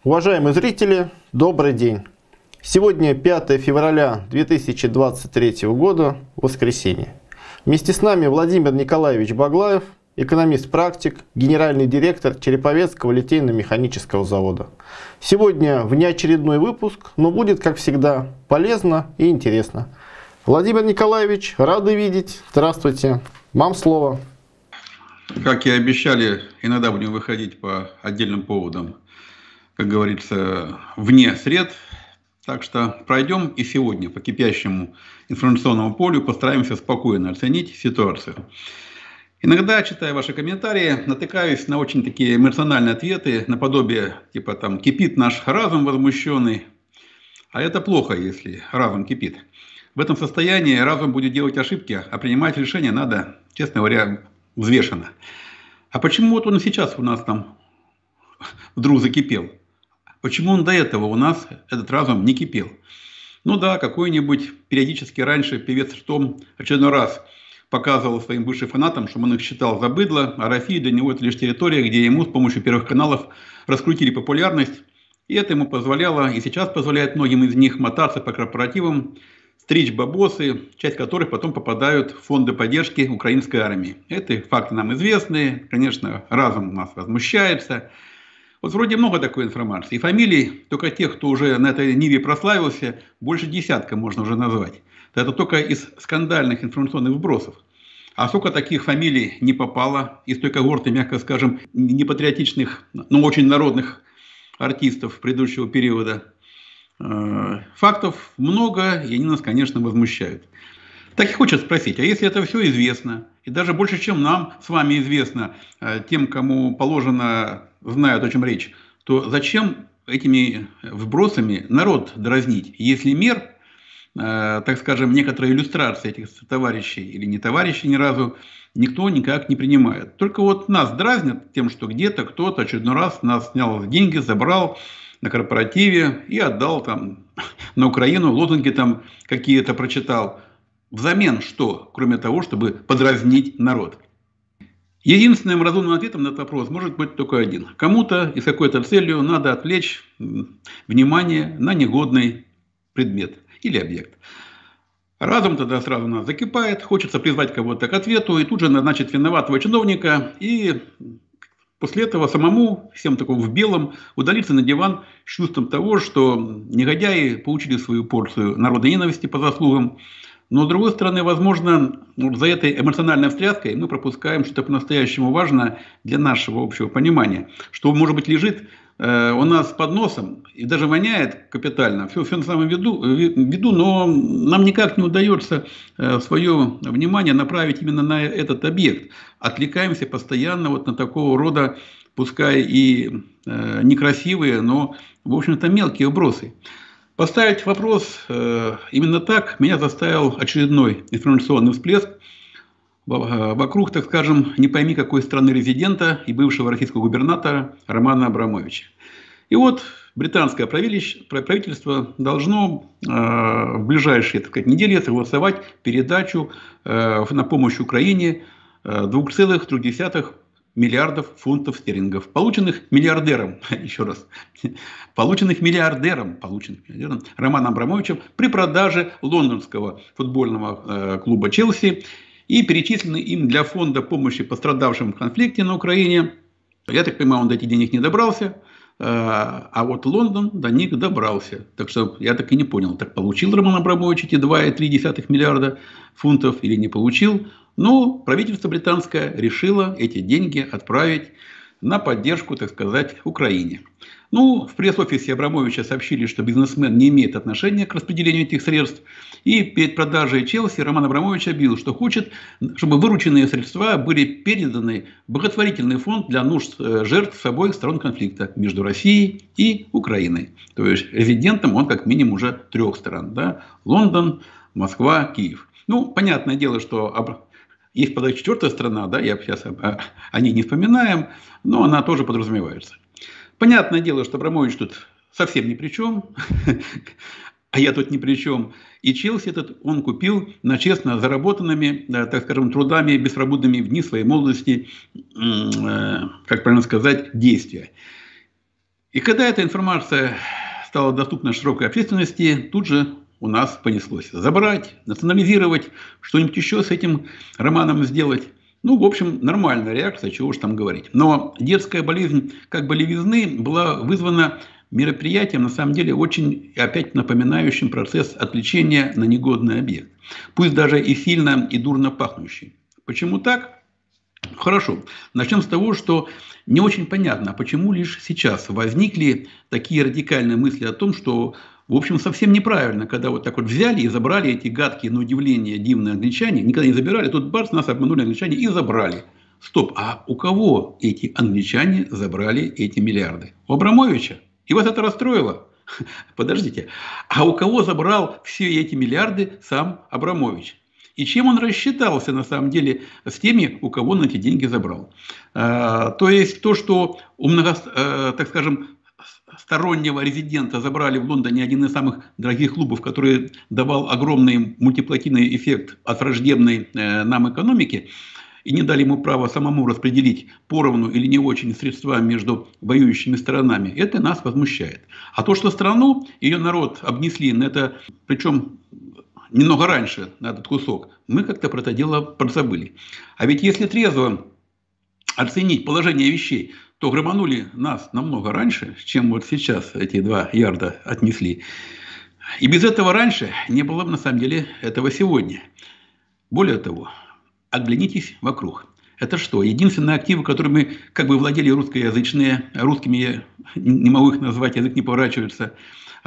Уважаемые зрители, добрый день! Сегодня 5 февраля 2023 года, воскресенье. Вместе с нами Владимир Николаевич Баглаев, экономист-практик, генеральный директор Череповецкого литейно-механического завода. Сегодня внеочередной выпуск, но будет, как всегда, полезно и интересно. Владимир Николаевич, рады видеть. Здравствуйте. Вам слово. Как и обещали, иногда будем выходить по отдельным поводам, как говорится, вне сред. Так что пройдем и сегодня по кипящему информационному полю постараемся спокойно оценить ситуацию. Иногда, читая ваши комментарии, натыкаюсь на очень такие эмоциональные ответы, наподобие, типа там «кипит наш разум возмущенный». А это плохо, если разум кипит. В этом состоянии разум будет делать ошибки, а принимать решения надо, честно говоря, взвешенно. А почему вот он сейчас у нас там вдруг закипел? Почему он до этого у нас, этот разум, не кипел? Ну да, какой-нибудь периодически раньше певец Том очередной раз показывал своим бывшим фанатам, что он их считал за быдло, а Россия для него это лишь территория, где ему с помощью первых каналов раскрутили популярность. И это ему позволяло, и сейчас позволяет многим из них мотаться по корпоративам, стричь бабосы, часть которых потом попадают в фонды поддержки украинской армии. Это факты нам известны, конечно, разум у нас возмущается. Вот вроде много такой информации. И фамилий, только тех, кто уже на этой ниве прославился, больше десятка можно уже назвать. Это только из скандальных информационных вбросов. А сколько таких фамилий не попало из той когорты, мягко скажем, непатриотичных, но очень народных артистов предыдущего периода. Фактов много, и они нас, конечно, возмущают. Так и хочется спросить, а если это все известно, и даже больше, чем нам с вами известно, тем, кому положено, знают, о чем речь, то зачем этими вбросами народ дразнить, если мер, так скажем, некоторые иллюстрации этих товарищей или не товарищей ни разу никто никак не принимает. Только вот нас дразнят тем, что где-то кто-то очередной раз нас снял деньги, забрал на корпоративе и отдал там на Украину, лозунги там какие-то прочитал. Взамен что, кроме того, чтобы подразнить народ? Единственным разумным ответом на этот вопрос может быть только один. Кому-то и с какой-то целью надо отвлечь внимание на негодный предмет или объект. Разум тогда сразу у нас закипает, хочется призвать кого-то к ответу и тут же назначить виноватого чиновника и после этого самому, всем таком в белом, удалиться на диван с чувством того, что негодяи получили свою порцию народной ненависти по заслугам. Но, с другой стороны, возможно, за этой эмоциональной встряской мы пропускаем что-то по-настоящему важное для нашего общего понимания. Что, может быть, лежит у нас под носом и даже воняет капитально. Все на самом виду, но нам никак не удается свое внимание направить именно на этот объект. Отвлекаемся постоянно вот на такого рода, пускай и некрасивые, но, в общем-то, мелкие вбросы. Поставить вопрос именно так меня заставил очередной информационный всплеск вокруг, так скажем, не пойми какой страны резидента и бывшего российского губернатора Романа Абрамовича. И вот британское правительство должно в ближайшие, так сказать, недели согласовать передачу на помощь Украине 2,3 миллиардов фунтов стерлингов, полученных миллиардером, еще раз, полученных миллиардером Романом Абрамовичем при продаже лондонского футбольного клуба «Челси» и перечислены им для фонда помощи пострадавшим в конфликте на Украине. Я так понимаю, он до этих денег не добрался, а вот Лондон до них добрался. Так что я так и не понял, так получил Роман Абрамович эти 2,3 миллиарда фунтов или не получил. Но правительство британское решило эти деньги отправить на поддержку, так сказать, Украине. Ну, в пресс-офисе Абрамовича сообщили, что бизнесмен не имеет отношения к распределению этих средств. И перед продажей Челси Роман Абрамович объявил, что хочет, чтобы вырученные средства были переданы в благотворительный фонд для нужд жертв с обоих сторон конфликта между Россией и Украиной. То есть резидентом он как минимум уже 3 стран. Да? Лондон, Москва, Киев. Ну, понятное дело, что есть подать 4-я страна, да, я сейчас о ней не вспоминаем, но она тоже подразумевается. Понятное дело, что Абрамович тут совсем ни при чем, а я тут ни при чем. И Челси этот он купил на честно заработанными, так скажем, трудами беспробудными в дни своей молодости, как правильно сказать, действия. И когда эта информация стала доступна широкой общественности, тут же у нас понеслось забрать, национализировать, что-нибудь еще с этим романом сделать. Ну, в общем, нормальная реакция, чего уж там говорить. Но детская болезнь как бы левизны была вызвана мероприятием, на самом деле, очень опять напоминающим процесс отвлечения на негодный объект. Пусть даже и сильно, и дурно пахнущий. Почему так? Хорошо. Начнем с того, что не очень понятно, почему лишь сейчас возникли такие радикальные мысли о том, что, в общем, совсем неправильно, когда вот так вот взяли и забрали эти гадкие, на удивление, дивные англичане, никогда не забирали, тут бац, нас обманули англичане и забрали. Стоп, а у кого эти англичане забрали эти миллиарды? У Абрамовича? И вас это расстроило? Подождите, а у кого забрал все эти миллиарды сам Абрамович? И чем он рассчитался, на самом деле, с теми, у кого он эти деньги забрал. То есть, то, что у так скажем, стороннего резидента забрали в Лондоне один из самых дорогих клубов, который давал огромный мультиплативный эффект от враждебной нам экономики, и не дали ему право самому распределить поровну или не очень средства между воюющими сторонами, это нас возмущает. А то, что страну, ее народ обнесли на это, причем немного раньше, на этот кусок, мы как-то про это дело подзабыли. А ведь если трезво оценить положение вещей, то громанули нас намного раньше, чем вот сейчас эти 2 ярда отнесли. И без этого раньше не было бы на самом деле этого сегодня. Более того, оглянитесь вокруг. Это что, единственные активы, которыми как бы владели русскоязычные, русскими я не могу их назвать, язык не поворачивается,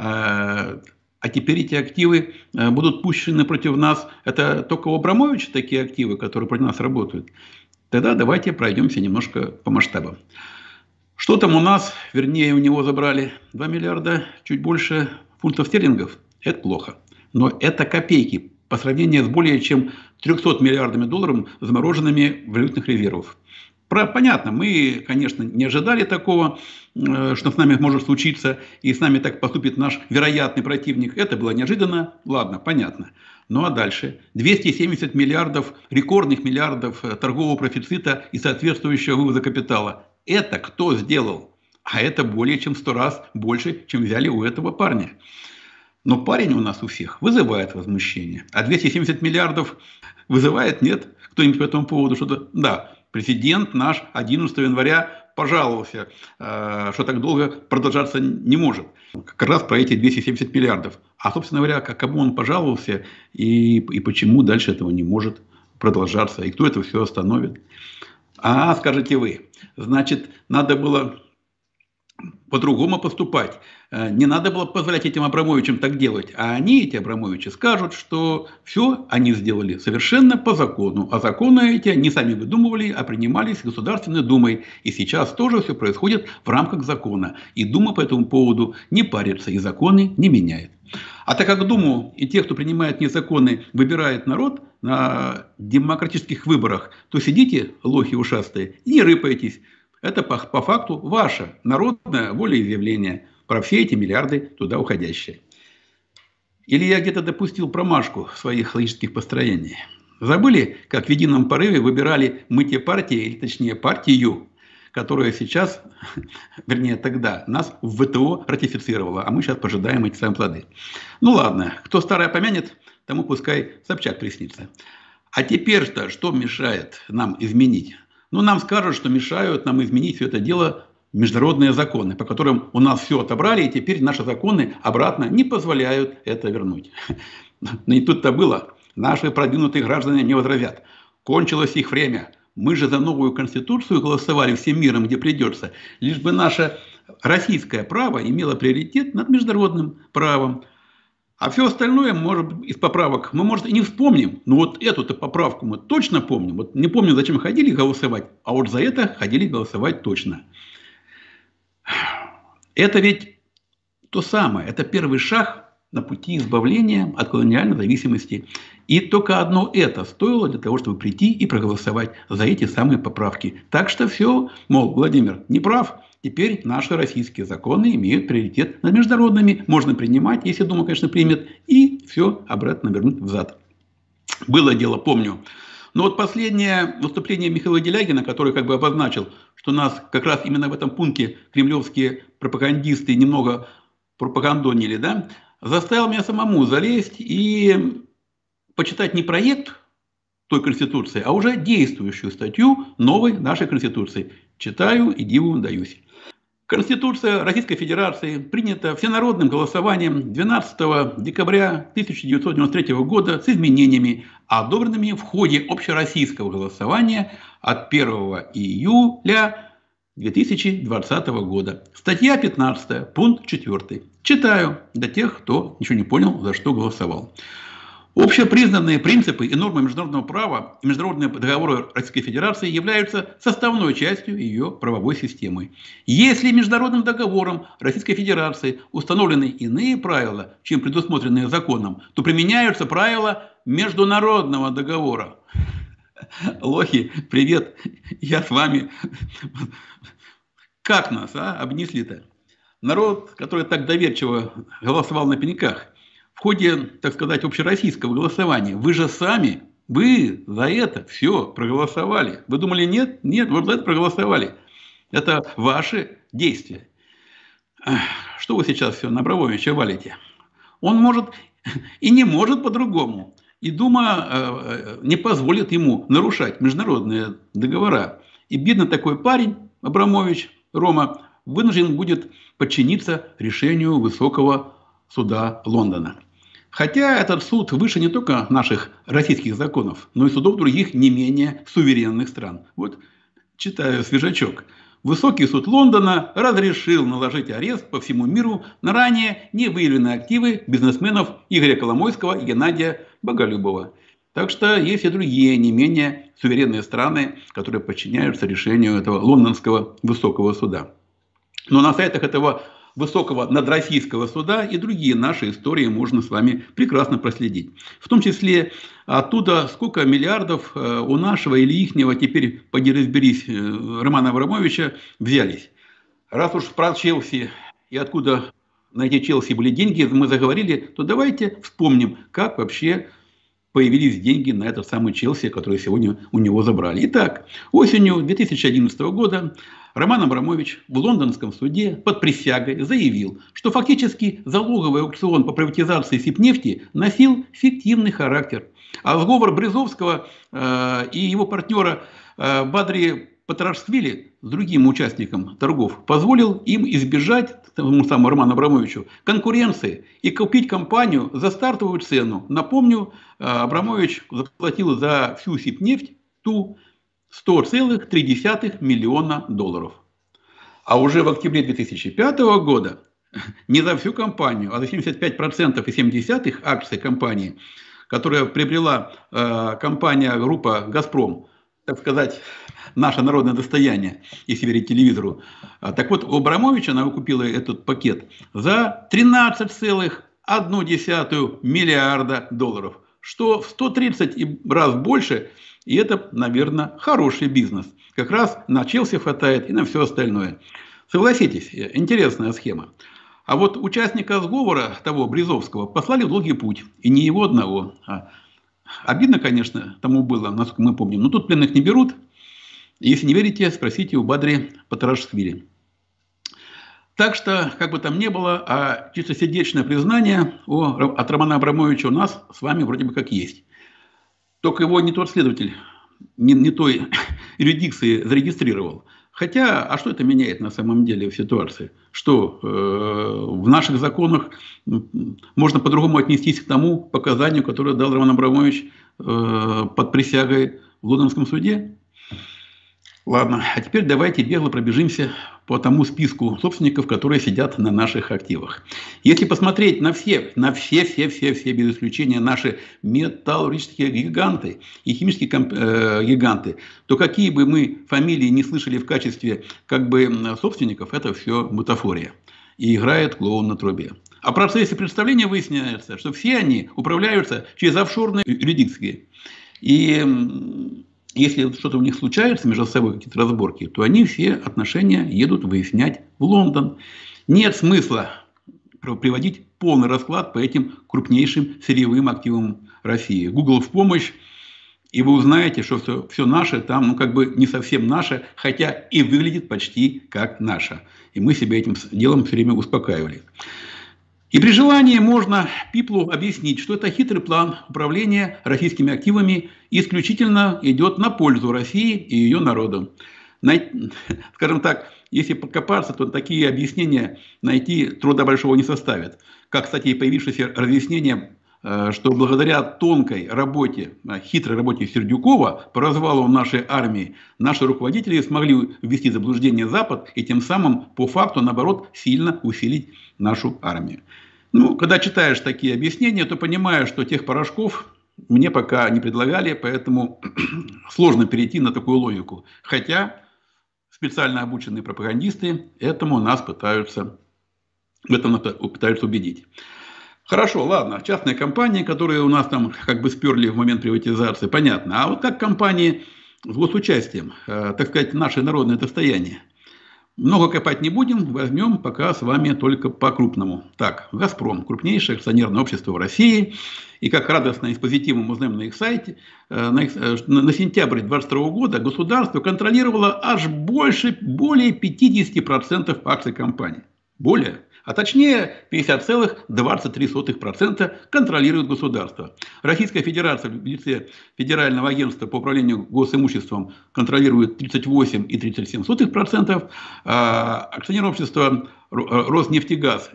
а теперь эти активы будут пущены против нас. Это только у Абрамовича такие активы, которые против нас работают. Тогда давайте пройдемся немножко по масштабам. Что там у нас, вернее, у него забрали 2 миллиарда, чуть больше фунтов стерлингов. Это плохо. Но это копейки по сравнению с более чем 300 миллиардами долларов, замороженными валютных резервов. Понятно, мы, конечно, не ожидали такого, что с нами может случиться, и с нами так поступит наш вероятный противник. Это было неожиданно, ладно, понятно. Ну а дальше? 270 миллиардов, рекордных миллиардов торгового профицита и соответствующего вывоза капитала. Это кто сделал? А это более чем в 100 раз больше, чем взяли у этого парня. Но парень у нас у всех вызывает возмущение. А 270 миллиардов вызывает, нет? Кто-нибудь по этому поводу что-то... Да. Президент наш 11 января пожаловался, что так долго продолжаться не может. Как раз про эти 270 миллиардов. А, собственно говоря, кому он пожаловался и почему дальше этого не может продолжаться. И кто это все остановит? А, скажете вы, значит, надо было по-другому поступать. Не надо было позволять этим Абрамовичам так делать. А они, эти Абрамовичи, скажут, что все они сделали совершенно по закону. А законы эти не сами выдумывали, а принимались Государственной Думой. И сейчас тоже все происходит в рамках закона. И Дума по этому поводу не парится и законы не меняет. А так как Думу и тех, кто принимает не законы, выбирает народ на демократических выборах, то сидите, лохи ушастые, и не рыпайтесь. Это по факту ваше народное волеизъявление про все эти миллиарды туда уходящие. Или я где-то допустил промашку в своих логических построениях? Забыли, как в едином порыве выбирали мы те партии, или точнее партию, которая сейчас, вернее тогда, нас в ВТО ратифицировала, а мы сейчас пожидаем эти самые плоды. Ну ладно, кто старое помянет, тому пускай Собчак приснится. А теперь-то что мешает нам изменить? Ну, нам скажут, что мешают нам изменить все это дело международные законы, по которым у нас все отобрали, и теперь наши законы обратно не позволяют это вернуть. Но и тут-то было. Наши продвинутые граждане не возразят. Кончилось их время. Мы же за новую конституцию голосовали всем миром, где придется. Лишь бы наше российское право имело приоритет над международным правом. А все остальное, может, из поправок мы, может, и не вспомним. Но вот эту-то поправку мы точно помним. Вот не помню, зачем ходили голосовать, а вот за это ходили голосовать точно. Это ведь то самое. Это первый шаг на пути избавления от колониальной зависимости. И только одно это стоило для того, чтобы прийти и проголосовать за эти самые поправки. Так что все, мол, Владимир не прав. Теперь наши российские законы имеют приоритет над международными. Можно принимать, если Дума, конечно, примет, и все обратно вернуть взад. Было дело, помню, Но вот последнее выступление Михаила Делягина, который как бы обозначил, что нас как раз именно в этом пункте кремлевские пропагандисты немного пропагандонили, да, заставил меня самому залезть и почитать не проект той Конституции, а уже действующую статью новой нашей Конституции. Читаю и диву даюсь. Конституция Российской Федерации принята всенародным голосованием 12 декабря 1993 года с изменениями, одобренными в ходе общероссийского голосования от 1 июля 2020 года. Статья 15, пункт 4. Читаю для тех, кто ничего не понял, за что голосовал. Общепризнанные принципы и нормы международного права и международные договоры Российской Федерации являются составной частью ее правовой системы. Если международным договором Российской Федерации установлены иные правила, чем предусмотренные законом, то применяются правила международного договора. Лохи, привет, я с вами. Как нас обнесли-то? Народ, который так доверчиво голосовал на пеньках, в ходе, так сказать, общероссийского голосования, вы же сами, вы за это все проголосовали. Вы думали, нет? Нет, вы за это проголосовали. Это ваши действия. Что вы сейчас все на Абрамовича валите? Он может и не может по-другому. И Дума не позволит ему нарушать международные договора. И бедный такой парень, Абрамович, Рома, вынужден будет подчиниться решению Высокого суда Лондона. Хотя этот суд выше не только наших российских законов, но и судов других не менее суверенных стран. Вот читаю свежачок. Высокий суд Лондона разрешил наложить арест по всему миру на ранее невыявленные активы бизнесменов Игоря Коломойского и Геннадия Боголюбова. Так что есть и другие не менее суверенные страны, которые подчиняются решению этого лондонского высокого суда. Но на сайтах этого высокого надроссийского суда и другие наши истории можно с вами прекрасно проследить. В том числе оттуда сколько миллиардов у нашего или ихнего, теперь поди разберись, Романа Абрамовича взялись. Раз уж про Челси и откуда на эти Челси были деньги, мы заговорили, то давайте вспомним, как вообще появились деньги на этот самый Челси, который сегодня у него забрали. Итак, осенью 2011 года Роман Абрамович в лондонском суде под присягой заявил, что фактически залоговый аукцион по приватизации Сибнефти носил фиктивный характер. А сговор Брезовского и его партнера Бадри Патрашвили с другим участником торгов позволил им избежать, тому самому Роману Абрамовичу, конкуренции и купить компанию за стартовую цену. Напомню, Абрамович заплатил за всю Сибнефть ту 100,3 миллиона долларов. А уже в октябре 2005 года не за всю компанию, а за 75,7 акций компании, которую приобрела компания группа «Газпром», так сказать, наше народное достояние, если верить телевизору. Так вот, у Абрамовича она купила этот пакет за 13,1 миллиарда долларов, что в 130 раз больше. И это, наверное, хороший бизнес. Как раз на Челси хватает и на все остальное. Согласитесь, интересная схема. А вот участника сговора того Брезовского послали в долгий путь. И не его одного. Обидно, конечно, тому было, насколько мы помним. Но тут пленных не берут. Если не верите, спросите у Бадри Патрашвили. Так что, как бы там ни было, а чистосердечное признание от Романа Абрамовича у нас с вами вроде бы как есть. Только его не тот следователь, не той юрисдикции зарегистрировал. Хотя, а что это меняет на самом деле в ситуации? Что в наших законах можно по-другому отнестись к тому показанию, которое дал Роман Абрамович под присягой в лондонском суде? Ладно, а теперь давайте бегло пробежимся по тому списку собственников, которые сидят на наших активах. Если посмотреть на все без исключения наши металлургические гиганты и химические гиганты, то какие бы мы фамилии не слышали в качестве как бы собственников, это все бутафория. И играет клоун на трубе. А в процессе представления выясняется, что все они управляются через офшорные юрисдикции. И если что-то у них случается, между собой какие-то разборки, то они все отношения едут выяснять в Лондон. Нет смысла приводить полный расклад по этим крупнейшим сырьевым активам России. Google в помощь. и вы узнаете, что все наше там, ну, как бы не совсем наше, хотя и выглядит почти как наше. И мы себя этим делом все время успокаивали. И при желании можно Пиплу объяснить, что это хитрый план управления российскими активами исключительно идет на пользу России и ее народу. Скажем так, если покопаться, то такие объяснения найти труда большого не составит. Как, кстати, и появившееся разъяснение, что благодаря тонкой работе, хитрой работе Сердюкова по развалу нашей армии, наши руководители смогли ввести в заблуждение Запад и тем самым по факту, наоборот, сильно усилить нашу армию. Ну, когда читаешь такие объяснения, то понимаешь, что тех порошков мне пока не предлагали, поэтому сложно перейти на такую логику. Хотя специально обученные пропагандисты этому нас пытаются убедить. Хорошо, ладно, частные компании, которые у нас там как бы сперли в момент приватизации, понятно. А вот как компании с госучастием, так сказать, наше народное достояние. Много копать не будем, возьмем пока с вами только по-крупному. Так, «Газпром» – крупнейшее акционерное общество в России. И как радостно и с позитивом узнаем на их сайте, на сентябрь 2022 года государство контролировало аж более 50% акций компании. Более. А точнее 50,23% контролирует государство. Российская Федерация в лице Федерального агентства по управлению госимуществом контролирует 38,37%, а акционерное общество Роснефтегаз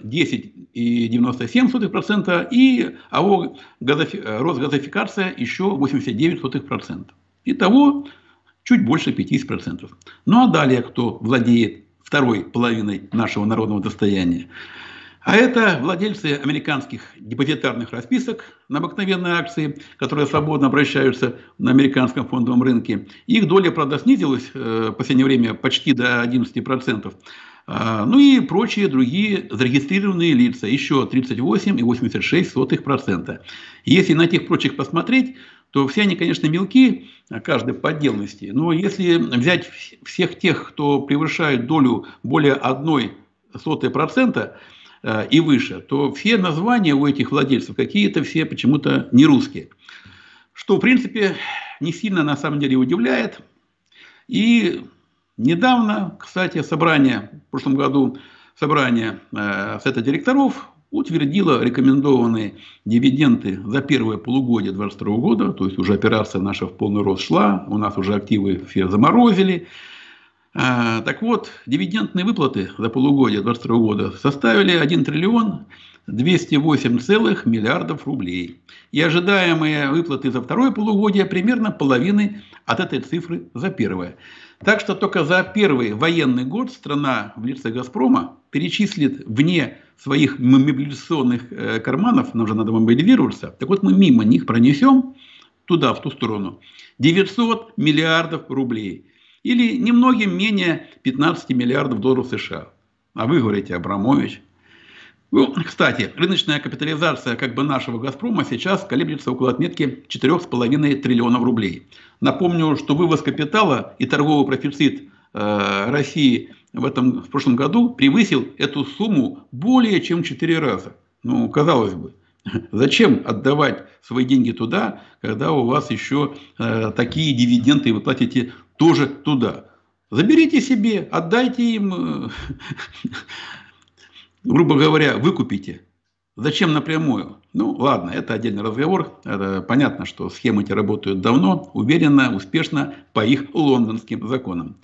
10,97% и АО Росгазификация еще 89%. Итого чуть больше 50%. Ну а далее кто владеет второй половиной нашего народного достояния? А это владельцы американских депозитарных расписок на обыкновенные акции, которые свободно обращаются на американском фондовом рынке. Их доля, правда, снизилась в последнее время почти до 11%. Ну и прочие другие зарегистрированные лица, еще 38,86%. Если на этих прочих посмотреть, то все они, конечно, мелки, каждый по отдельности. Но если взять всех тех, кто превышает долю более 0,01% и выше, то все названия у этих владельцев какие-то все почему-то не русские. Что, в принципе, не сильно на самом деле удивляет. И недавно, кстати, в прошлом году собрание Совета директоров утвердила рекомендованные дивиденды за первое полугодие 2022 года. То есть уже операция наша в полный рост шла, у нас уже активы все заморозили. Так вот, дивидендные выплаты за полугодие 2022 года составили 1 триллион 208 миллиардов рублей. И ожидаемые выплаты за второе полугодие примерно половины от этой цифры за первое. Так что только за первый военный год страна в лице «Газпрома» перечислит вне своих мобилизационных карманов, нам же надо мобилизироваться, так вот мы мимо них пронесем туда, в ту сторону, 900 миллиардов рублей. Или немногим менее 15 миллиардов долларов США. А вы говорите, Абрамович. Ну, кстати, рыночная капитализация как бы нашего «Газпрома» сейчас колеблется около отметки 4,5 триллионов рублей. Напомню, что вывоз капитала и торговый профицит России в прошлом году превысил эту сумму более чем в 4 раза. Ну, казалось бы, зачем отдавать свои деньги туда, когда у вас еще такие дивиденды и вы платите тоже туда? Заберите себе, отдайте им, грубо говоря, выкупите. Зачем напрямую? Ну, ладно, это отдельный разговор. Это понятно, что схемы эти работают давно, уверенно, успешно, по их лондонским законам.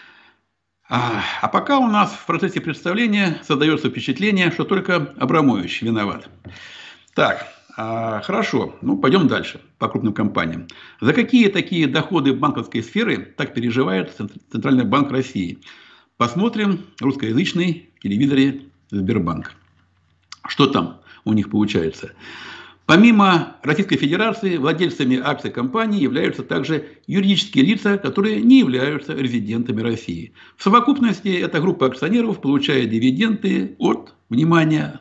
А пока у нас в процессе представления создается впечатление, что только Абрамович виноват. Так, хорошо, ну пойдем дальше по крупным компаниям. За какие такие доходы банковской сферы так переживает Центральный банк России? Посмотрим русскоязычный в телевизоре Сбербанк. Что там у них получается? Помимо Российской Федерации, владельцами акций компании являются также юридические лица, которые не являются резидентами России. В совокупности эта группа акционеров получает дивиденды от, внимание,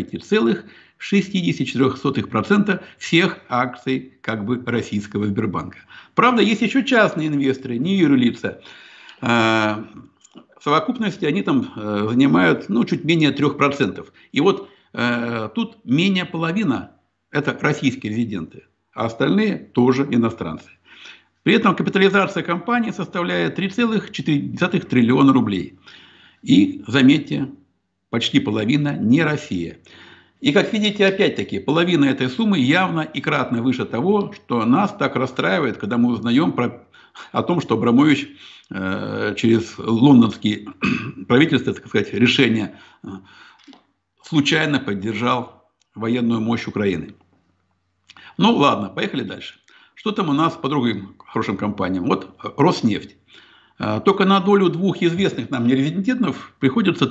45,64% всех акций как бы российского Сбербанка. Правда, есть еще частные инвесторы, не юрлица. В совокупности они там занимают чуть менее 3%. И вот тут менее половины. Это российские резиденты, а остальные тоже иностранцы. При этом капитализация компании составляет 3,4 триллиона рублей. И, заметьте, почти половина не Россия. И, как видите, опять-таки, половина этой суммы явно и кратно выше того, что нас так расстраивает, когда мы узнаем о том, что Абрамович через лондонские правительства, так сказать, решение случайно поддержал военную мощь Украины. Ну ладно, поехали дальше. Что там у нас по другим хорошим компаниям? Вот Роснефть. Только на долю двух известных нам нерезидентов приходится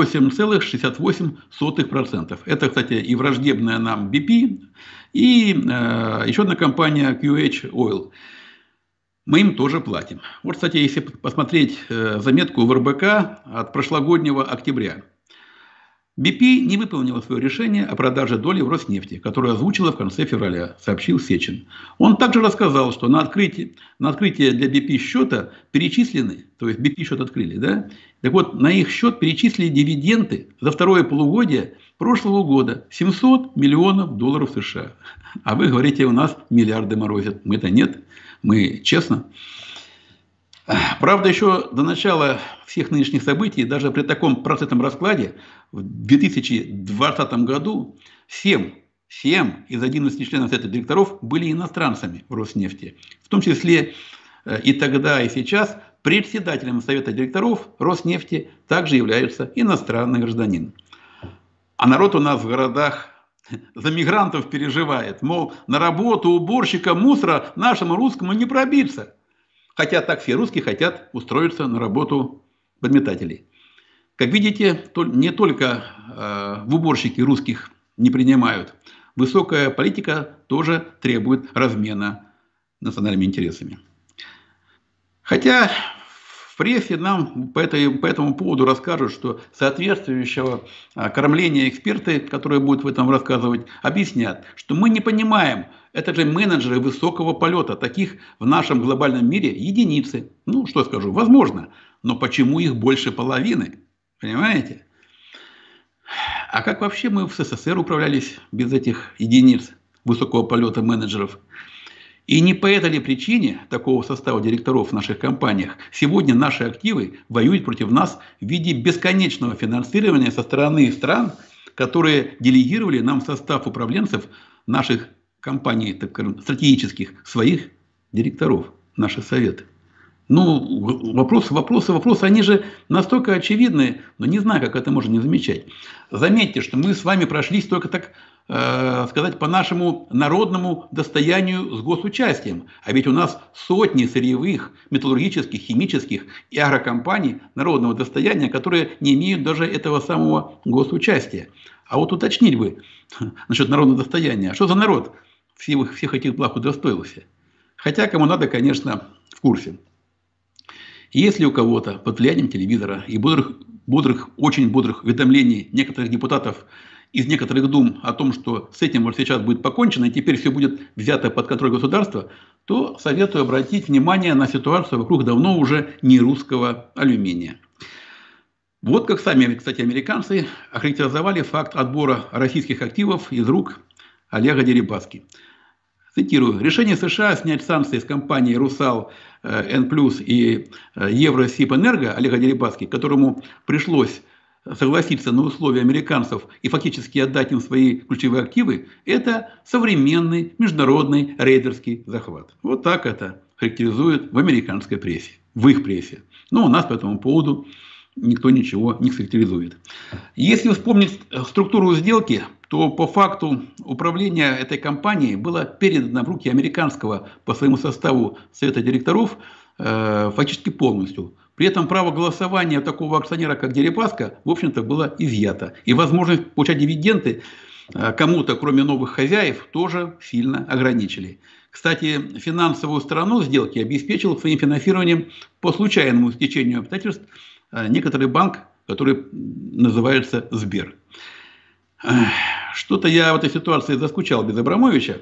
38,68%. Это, кстати, и враждебная нам BP, и еще одна компания QH Oil. Мы им тоже платим. Вот, кстати, если посмотреть заметку в РБК от прошлогоднего октября. BP не выполнила свое решение о продаже доли в Роснефти, которое озвучила в конце февраля, сообщил Сечин. Он также рассказал, что на открытие для BP счета перечислены, то есть BP счет открыли, да? Так вот, на их счет перечислили дивиденды за второе полугодие прошлого года 700 миллионов долларов США. А вы говорите, у нас миллиарды морозят. Мы-то нет, мы честно. Правда, еще до начала всех нынешних событий, даже при таком процентном раскладе, в 2020 году 7 из 11 членов Совета директоров были иностранцами в Роснефти. В том числе и тогда, и сейчас председателем Совета директоров Роснефти также является иностранный гражданин. А народ у нас в городах за мигрантов переживает. Мол, на работу уборщика мусора нашему русскому не пробиться. Хотя так все русские хотят устроиться на работу подметателей. Как видите, не только в уборщики русских не принимают. Высокая политика тоже требует размена национальными интересами. Хотя в прессе нам по этому поводу расскажут, что соответствующего кормления эксперты, которые будут в этом рассказывать, объяснят, что мы не понимаем, это же менеджеры высокого полета, таких в нашем глобальном мире единицы. Ну, что скажу, возможно, но почему их больше половины? Понимаете? А как вообще мы в СССР управлялись без этих единиц высокого полета менеджеров? И не по этой ли причине такого состава директоров в наших компаниях сегодня наши активы воюют против нас в виде бесконечного финансирования со стороны стран, которые делегировали нам в состав управленцев наших компаний, так скажем, стратегических, своих директоров, наши советы. Ну, вопросы, они же настолько очевидны, но не знаю, как это можно не замечать. Заметьте, что мы с вами прошлись только, так сказать, по нашему народному достоянию с госучастием. А ведь у нас сотни сырьевых, металлургических, химических и агрокомпаний народного достояния, которые не имеют даже этого самого госучастия. А вот уточнить бы насчет народного достояния. Что за народ всех этих благ удостоился? Хотя, кому надо, конечно, в курсе. Если у кого-то под влиянием телевизора и очень бодрых уведомлений некоторых депутатов из некоторых дум о том, что с этим вот сейчас будет покончено, и теперь все будет взято под контроль государства, то советую обратить внимание на ситуацию вокруг давно уже не русского алюминия. Вот как сами, кстати, американцы охарактеризовали факт отбора российских активов из рук Олега Дерипаски. Цитирую. Решение США снять санкции с компании «Русал», «Н+» и «Евросибэнерго» Олега Дерипаски, которому пришлось согласиться на условия американцев и фактически отдать им свои ключевые активы, это современный международный рейдерский захват. Вот так это характеризуют в американской прессе, в их прессе. Но у нас по этому поводу никто ничего не характеризует. Если вспомнить структуру сделки, то по факту управление этой компанией было передано в руки американского по своему составу совета директоров фактически полностью. При этом право голосования такого акционера, как Дерипаска, в общем-то, было изъято. И возможность получать дивиденды кому-то, кроме новых хозяев, тоже сильно ограничили. Кстати, финансовую сторону сделки обеспечил своим финансированием по случайному стечению обстоятельств некоторый банк, который называется Сбер. Что-то я в этой ситуации заскучал без Абрамовича.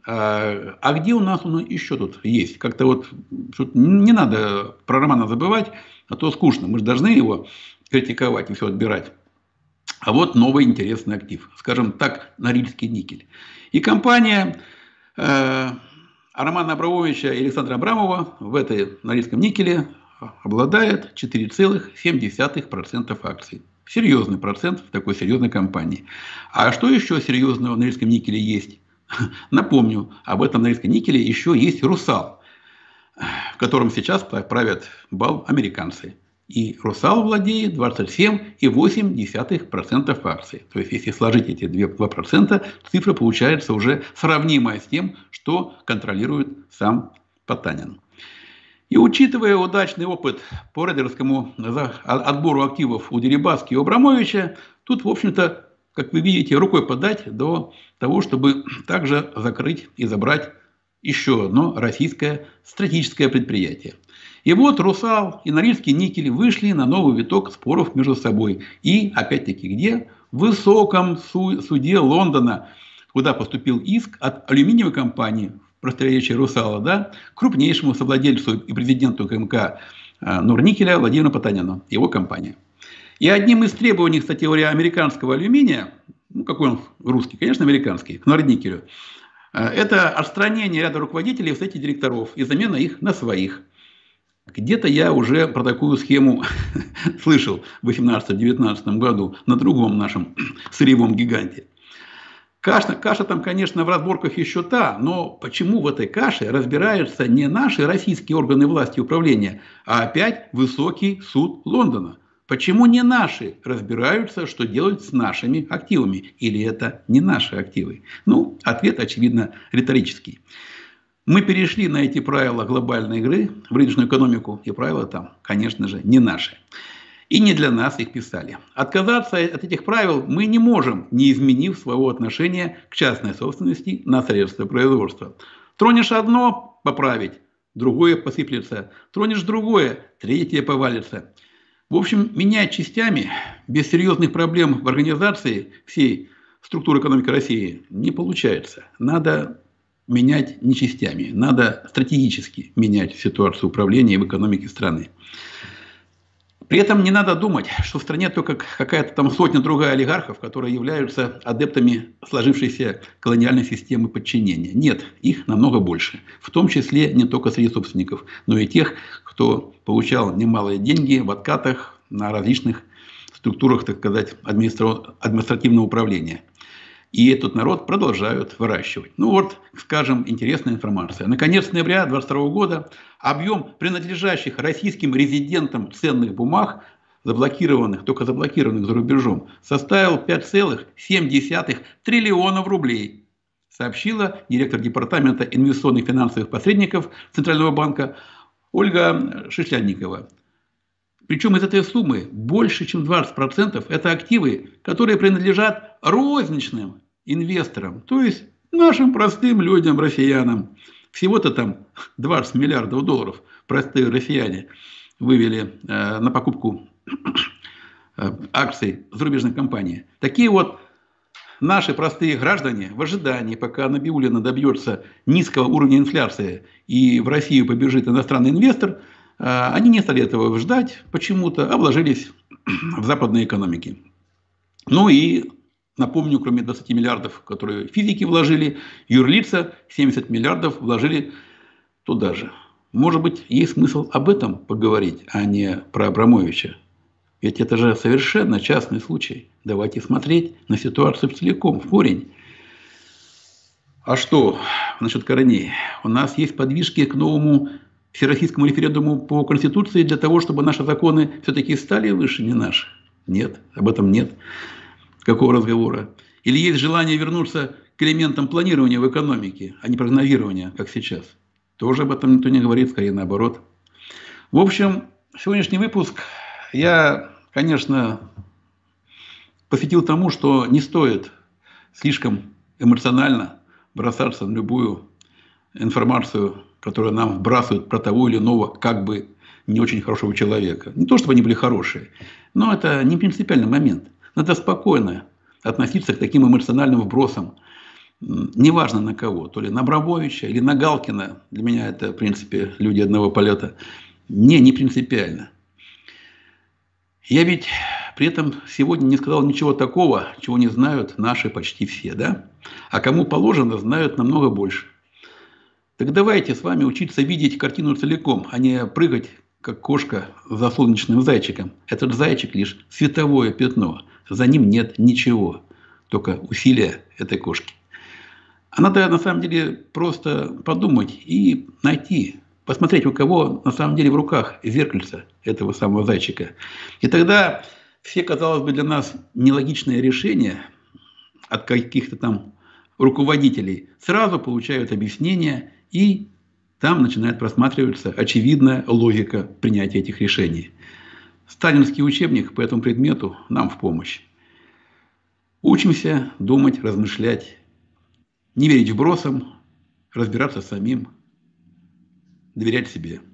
А где у нас он еще тут есть? Как-то вот не надо про Романа забывать, а то скучно. Мы же должны его критиковать и все отбирать. А вот новый интересный актив. Скажем так, Норильский никель. И компания А Романа Абрамовича и Александра Абрамова в этой Норильском никеле обладает 4,7% акций. Серьезный процент в такой серьезной компании. А что еще серьезного в Норильском никеле есть? Напомню, об этом Норильском никеле еще есть «Русал», в котором сейчас правят бал американцы. И «Русал» владеет 27,8% акций. То есть, если сложить эти 2%, цифра получается уже сравнимая с тем, что контролирует сам Потанин. И учитывая удачный опыт по рейдерскому отбору активов у Дерибаски и Абрамовича, тут, в общем-то, как вы видите, рукой подать до того, чтобы также закрыть и забрать еще одно российское стратегическое предприятие. И вот «Русал» и Норильский никель вышли на новый виток споров между собой. И, опять-таки, где? В высоком суде Лондона, куда поступил иск от алюминиевой компании, противоречие «Русала», да, крупнейшему совладельцу и президенту КМК Норникеля Владимиру Потанину, его компания. И одним из требований, кстати говоря, американского алюминия, ну какой он русский, конечно, американский, к Норникелю, это отстранение ряда руководителей в совете директоров и замена их на своих. Где-то я уже про такую схему слышал в 2018-2019 году на другом нашем сырьевом гиганте. Каша там, конечно, в разборках еще та, но почему в этой каше разбираются не наши российские органы власти и управления, а опять высокий суд Лондона? Почему не наши разбираются, что делать с нашими активами? Или это не наши активы? Ну, ответ, очевидно, риторический. Мы перешли на эти правила глобальной игры в рыночную экономику, и правила там, конечно же, не наши. И не для нас их писали. Отказаться от этих правил мы не можем, не изменив своего отношения к частной собственности на средства производства. Тронешь одно – поправить, другое посыплется. Тронешь другое – третье повалится. В общем, менять частями без серьезных проблем в организации всей структуры экономики России не получается. Надо менять не частями, надо стратегически менять ситуацию управления в экономике страны. При этом не надо думать, что в стране только какая-то там сотня другая олигархов, которые являются адептами сложившейся колониальной системы подчинения. Нет, их намного больше. В том числе не только среди собственников, но и тех, кто получал немалые деньги в откатах на различных структурах, так сказать, административного управления. И этот народ продолжают выращивать. Ну вот, скажем, интересная информация. Наконец ноября 2022 года объем принадлежащих российским резидентам ценных бумаг, только заблокированных за рубежом, составил 5,7 триллионов рублей, сообщила директор департамента инвестиционных финансовых посредников Центрального банка Ольга Шишлянникова. Причем из этой суммы больше, чем 20% это активы, которые принадлежат розничным инвесторам, то есть нашим простым людям, россиянам. Всего-то там 20 миллиардов долларов простые россияне вывели на покупку акций зарубежной компании. Такие вот наши простые граждане в ожидании, пока Набиуллина добьется низкого уровня инфляции и в Россию побежит иностранный инвестор, они не стали этого ждать почему-то, а вложились в западные экономики. Ну и напомню, кроме 20 миллиардов, которые физики вложили, юрлица 70 миллиардов вложили туда же. Может быть, есть смысл об этом поговорить, а не про Абрамовича. Ведь это же совершенно частный случай. Давайте смотреть на ситуацию целиком, в корень. А что насчет корней? У нас есть подвижки к новому всероссийскому референдуму по Конституции для того, чтобы наши законы все-таки стали выше, не наши? Нет, об этом нет. Какого разговора? Или есть желание вернуться к элементам планирования в экономике, а не прогнозирования, как сейчас? Тоже об этом никто не говорит, скорее наоборот. В общем, сегодняшний выпуск я, конечно, посвятил тому, что не стоит слишком эмоционально бросаться на любую информацию, которую нам вбрасывают про того или иного как бы не очень хорошего человека. Не то, чтобы они были хорошие, но это не принципиальный момент. Надо спокойно относиться к таким эмоциональным вбросам. Неважно на кого, то ли на Абрамовича или на Галкина. Для меня это, в принципе, люди одного полета. Мне не принципиально. Я ведь при этом сегодня не сказал ничего такого, чего не знают наши почти все, да? А кому положено, знают намного больше. Так давайте с вами учиться видеть картину целиком, а не прыгать, как кошка за солнечным зайчиком. Этот зайчик лишь световое пятно, за ним нет ничего, только усилия этой кошки. А надо на самом деле просто подумать и найти, посмотреть, у кого на самом деле в руках зеркальце этого самого зайчика. И тогда все, казалось бы, для нас нелогичные решения от каких-то там руководителей сразу получают объяснение, и там начинает просматриваться очевидная логика принятия этих решений. Сталинский учебник по этому предмету нам в помощь. Учимся думать, размышлять, не верить вбросам, разбираться самим, доверять себе.